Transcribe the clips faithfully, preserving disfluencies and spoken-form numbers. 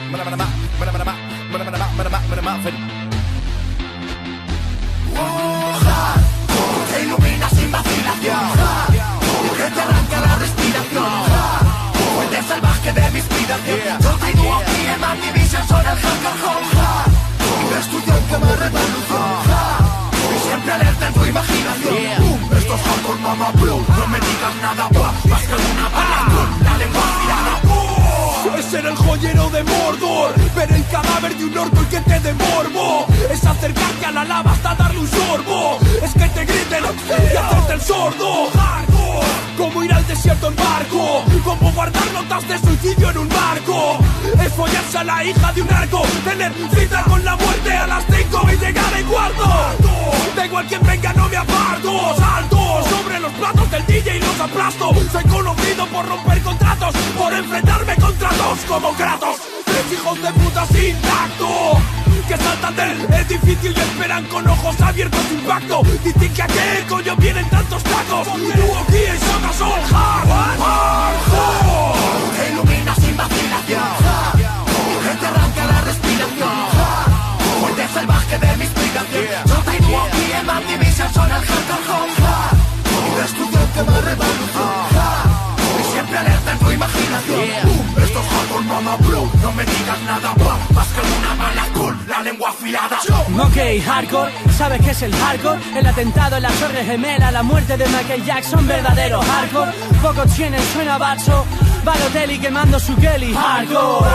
Te ilumina sin vacilación, que te arranca la respiración. Fuente salvaje de mi inspiración. Yo te digo aquí en My Division son el hacker home. Destrucción que me revolución. Y siempre alerta en tu imaginación. Esto es hardcore, mama bro. No me digas nada más que una bala con la lengua afilada. Es ser el joyero de Mordor, ver el cadáver de un orco y que te dé morbo. Es acercarte a la lava hasta darle un sorbo. Es que te griten y hacerte el sordo. Hardcore, como ir al desierto en barco, como guardar notas de suicidio en un barco. Es follarse a la hija de un arco, tener cita con la muerte a las cinco y llegar en cuarto. Da igual quien venga, no me aparto. Salto sobre los platos del D J y los aplasto. Soy conocido por romper contratos, por enfrentarme contra dos como Kratos. Tres hijos de puta sin tacto, que saltan del edificio y esperan con ojos abiertos impacto. Dicen que a qué coño vienen tantos tacos. Tú aquí en Soga son hard, hardcore. Te ilumina sin vacilación, que te arranca la respiración. Fuente salvaje de mi inspiración. Yo te digo aquí en My Division son el hacker home. Destrucción que me revolución. Y siempre alerta en tu imaginación. Esto es hardcore, mama bro. No me digas nada más que una mala con la lengua afilada. Ok, hardcore, ¿sabes qué es el hardcore? El atentado en la Torre Gemela, la muerte de Michael Jackson, verdadero hardcore. Pocos tienen, suena bacho, Balotelli quemando su Kelly. Hardcore.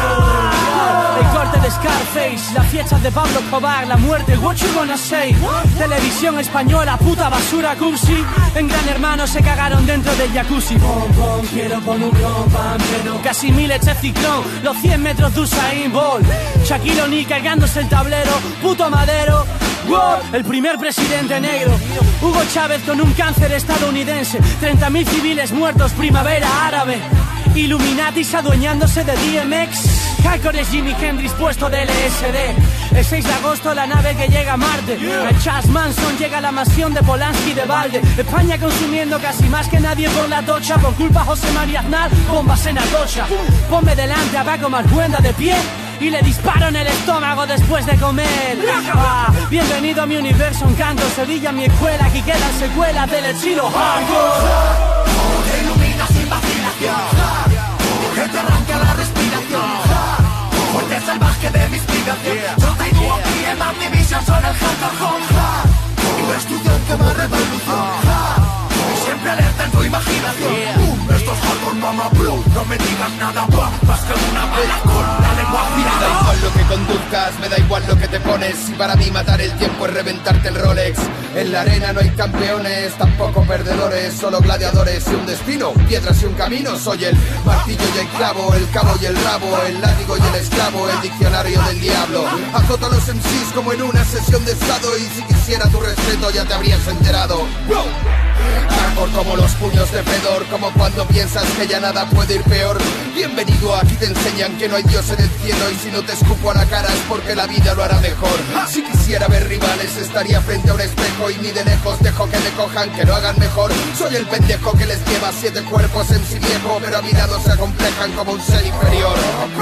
El corte de Scarface, las fiestas de Pablo Escobar, la muerte, what you gonna say? Televisión española, puta basura cursi. En Gran Hermano se cagaron dentro del jacuzzi. Pom, pom, quiero pon un clon, pam, pleno. Casi mil eche ciclón, los cien metros de Usain Bolt. Shaquille O'Neal cargándose el tablero, puto Madero. Wow, el primer presidente negro. Hugo Chávez con un cáncer estadounidense. treinta mil civiles muertos, primavera árabe. Illuminatis adueñándose de D M X. Hardcore es Jimi Hendrix puesto de L S D. El seis de agosto la nave que llega a Marte. A Charles Manson llega a la mansión de Polanski de Valde. España consumiendo casi más que nadie por la tocha. Por culpa José María Aznar, bombas en Atocha. Ponme delante a Paco Marcuenda de pie y le disparo en el estómago después de comer. Ah, bienvenido a mi universo, un canto, Sevilla mi escuela. Aquí quedan secuelas del estilo hardcore. Te ilumina sin vacilación, que te arranca la respiración. Fuente salvaje de mi inspiración. Yo te digo aquí en My Division son el hacker home. Destrucción que me revolución. Y siempre alerta en tu imaginación. Esto es hardcore, mama bro. No me digas nada más que una bala con la lengua afilada. Me da igual lo que conduzcas, me da igual lo que te pones. Y para mí matar el tiempo es reventarte el Rolex. En la arena no hay campeones, tampoco perdedores, solo gladiadores y un destino, piedras y un camino. Soy el martillo y el clavo, el cabo y el rabo, el látigo y el esclavo, el diccionario del diablo. Azoto a los M Cs como en una sesión de estado. Y si quisiera tu respeto ya te habrías enterado. ¡Wow! Hardcore como los puños de Fedor, como cuando piensas que ya nada puede ir peor. Bienvenido, aquí te enseñan que no hay Dios en el cielo. Y si no te escupo a la cara es porque la vida lo hará mejor. Si quisiera ver rivales estaría frente a un espejo. Y ni de lejos dejo que me cojan, que lo hagan mejor. Soy el pendejo que les lleva siete cuerpos en sí viejo, pero a mi lado se acomplejan como un ser inferior.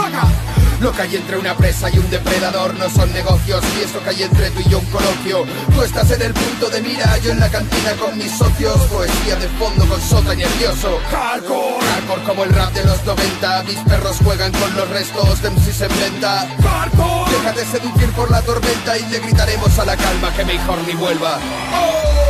Lo que hay entre una presa y un depredador no son negocios, y eso que hay entre tú y yo un coloquio. Tú estás en el punto de mira, yo en la cantina con mis socios. Poesía de fondo con sota y nervioso. Hardcore, hardcore como el rap de los noventa. Mis perros juegan con los restos de M Cs en venta. Hardcore, déjate seducir por la tormenta y le gritaremos a la calma que mejor ni vuelva. Oh.